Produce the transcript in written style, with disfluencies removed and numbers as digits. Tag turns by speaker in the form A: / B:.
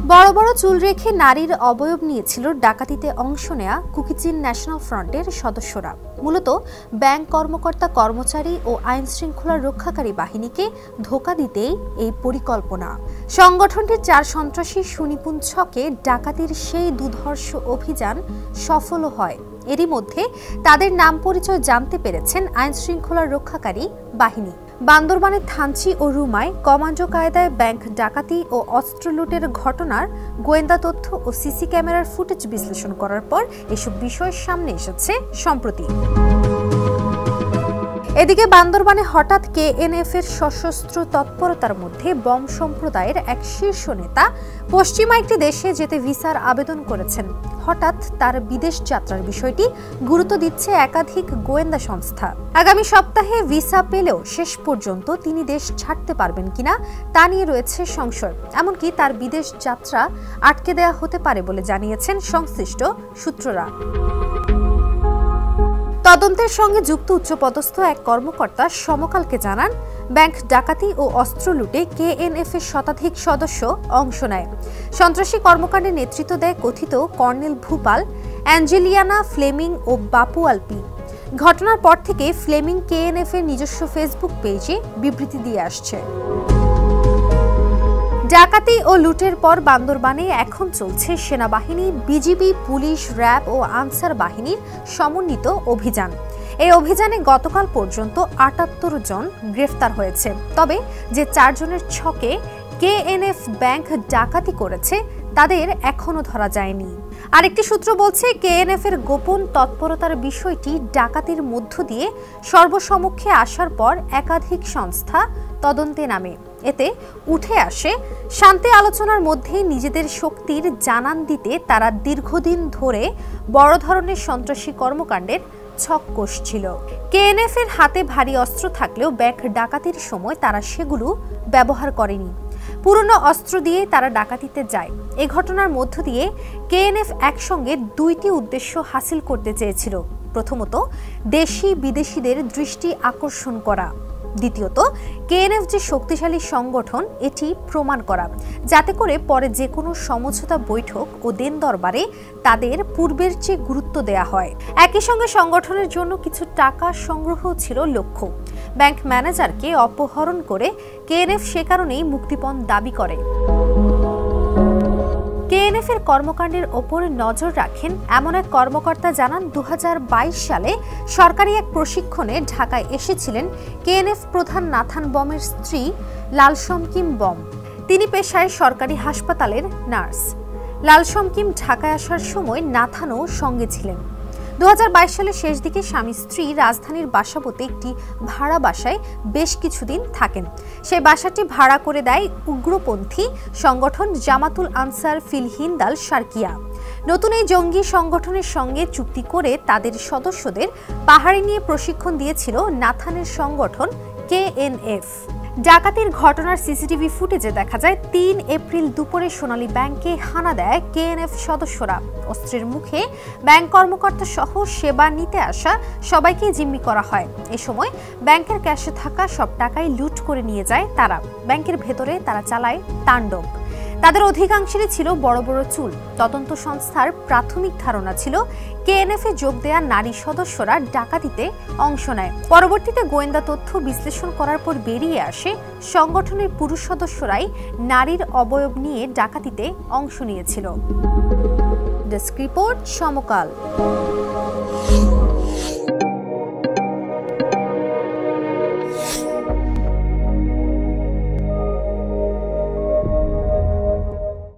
A: বড় বড় চুল রেখে নারীর অবয়ব নিয়েছিল ডাকাতিতে অংশ নেয়া কুকিচিন ন্যাশনাল ফ্রন্টের সদস্যরা। মূলত ব্যাংক কর্মকর্তা, কর্মচারী ও আইন শৃঙ্খলা রক্ষাকারী বাহিনীকে ধোঁকা দিতেই এই পরিকল্পনা। সংগঠনটির 4 সন্ত্রাসী সুনিপুণ ছকে ডাকাতির সেই দুর্ধর্ষ অভিযান সফল হয়। এরই মধ্যে তাদের নাম পরিচয় জানতে পেরেছেন আইন শৃঙ্খলা রক্ষাকারী বাহিনী। বান্দরবানের থানচি ও রুমায় কমান্ডো কায়দায় ব্যাংক ডাকাতি ও অস্ত্র লুটের ঘটনার গোয়েন্দা তথ্য ও সিসি ক্যামেরার ফুটেজ বিশ্লেষণ করার পর এসব বিষয় সামনে এসেছে সম্প্রতি। এদিকে বান্দরবানে হঠাৎ কেএনএফ এর সশস্ত্র তৎপরতার মধ্যে বম সম্প্রদায়ের এক শীর্ষ নেতা পশ্চিমা একটি দেশে যেতে ভিসার আবেদন করেছেন। হঠাৎ তার বিদেশ যাত্রার বিষয়টি গুরুত্ব দিচ্ছে একাধিক গোয়েন্দা সংস্থা। আগামী সপ্তাহে ভিসা পেলেও শেষ পর্যন্ত তিনি দেশ ছাড়তে পারবেন কিনা তা নিয়ে রয়েছে সংশয়। এমনকি তার বিদেশ যাত্রা আটকে দেওয়া হতে পারে বলে জানিয়েছেন সংশ্লিষ্ট সূত্ররা। তদন্তের সঙ্গে যুক্ত উচ্চপদস্থ এক কর্মকর্তা সমকালকে জানান, ব্যাংক ডাকাতি ও অস্ত্র লুটে কেএনএফ এর শতাধিক সদস্য অংশ নেয়। সন্ত্রাসী কর্মকাণ্ডে নেতৃত্ব দেয় কথিত কর্নেল ভূপাল, অ্যাঞ্জেলিয়ানা ফ্লেমিং ও বাপু আলপি। ঘটনার পর থেকে ফ্লেমিং কেএনএফ এর নিজস্ব ফেসবুক পেজে বিবৃতি দিয়ে আসছে। ডাকাতি ও লুটের পর বান্দরবানে এখন চলছে সেনাবাহিনী, বিজিবি, পুলিশ, র্যাব ও আনসার বাহিনীর সমন্বিত অভিযান। এই অভিযানে গতকাল পর্যন্ত ৭৮ জন গ্রেফতার হয়েছে। তবে যে 4 জনের ছকে কেএনএফ ব্যাংক ডাকাতি করেছে তাদের এখনো ধরা যায়নি। আরেকটি সূত্র বলছে, কেএনএফ এর গোপন তৎপরতার বিষয়টি ডাকাতির মধ্য দিয়ে সর্বসমক্ষে আসার পর একাধিক সংস্থা তদন্তে নামে। এতে উঠে আসে শান্তি আলোচনার মধ্যে নিজেদের শক্তির জানান দিতে তারা দীর্ঘদিন ধরে বড় ধরনের সন্ত্রাসী কর্মকাণ্ডের ছক কষছিল। কেএনএফ এর হাতে ভারী অস্ত্র থাকলেও ব্যাংক ডাকাতির সময় তারা সেগুলো ব্যবহার করেনি। পুরনো অস্ত্র দিয়ে তারা ডাকাতিতে যায়। এই ঘটনার মধ্য দিয়ে কেএনএফ একসঙ্গে 2টি উদ্দেশ্য হাসিল করতে চেয়েছিল। প্রথমত, দেশি বিদেশিদের দৃষ্টি আকর্ষণ করা। দ্বিতীয়ত, কেএনএফ যে শক্তিশালী সংগঠন এটি প্রমাণ করা, যাতে করে পরে যে কোনো সমঝোতা বৈঠক ও দেন দরবারে তাদের পূর্বের চেয়ে গুরুত্ব দেয়া হয়। একই সঙ্গে সংগঠনের জন্য কিছু টাকা সংগ্রহ ছিল লক্ষ্য। ব্যাংক ম্যানেজারকে অপহরণ করে কেএনএফ সে কারণেই মুক্তিপণ দাবি করে। কেএনএফ এর কর্মকাণ্ডের ওপর নজর রাখেন এমন এক কর্মকর্তা জানান, 2022 সালে সরকারি এক প্রশিক্ষণে ঢাকায় এসেছিলেন কেএনএফ প্রধান নাথান বমের স্ত্রী লালসম কিম বম। তিনি পেশায় সরকারি হাসপাতালের নার্স। লালসম কিম ঢাকায় আসার সময় নাথানও সঙ্গে ছিলেন। 2022 সালের শেষ দিকে স্বামী স্ত্রী রাজধানীর বাসাবোতে একটি ভাড়া বাসায় বেশ কিছুদিন থাকেন। সেই বাসাটি ভাড়া করে দেয় উগ্রপন্থী সংগঠন জামাতুল আনসার ফিল হিন্দাল শারকিয়া। নতুন এই জঙ্গি সংগঠনের সঙ্গে চুক্তি করে তাদের সদস্যদের পাহাড়ে নিয়ে প্রশিক্ষণ দিয়েছিল নাথানের সংগঠন কেএনএফ। ডাকাতির ঘটনার সিসিটিভি ফুটেজে দেখা যায় 3 এপ্রিল দুপুরে সোনালী ব্যাংকে হানা দেয় কেএনএফ সদস্যরা। অস্ত্রের মুখে ব্যাংক কর্মকর্তা সহ সেবা নিতে আসা সবাইকে জিম্মি করা হয়। এ সময় ব্যাংকের ক্যাশে থাকা সব টাকাই লুট করে নিয়ে যায় তারা। ব্যাংকের ভেতরে তারা চালায় তাণ্ডব। তাদের অধিকাংশেরই ছিল বড় বড় চুল। তদন্ত সংস্থার প্রাথমিক ধারণা ছিল কেএনএফ এ যোগ দেয়া নারী সদস্যরা ডাকাতিতে অংশ নেয়। পরবর্তীতে গোয়েন্দা তথ্য বিশ্লেষণ করার পর বেরিয়ে আসে সংগঠনের পুরুষ সদস্যরাই নারীর অবয়ব নিয়ে ডাকাতিতে অংশ নিয়েছিল। ডেস্ক রিপোর্ট, সমকাল।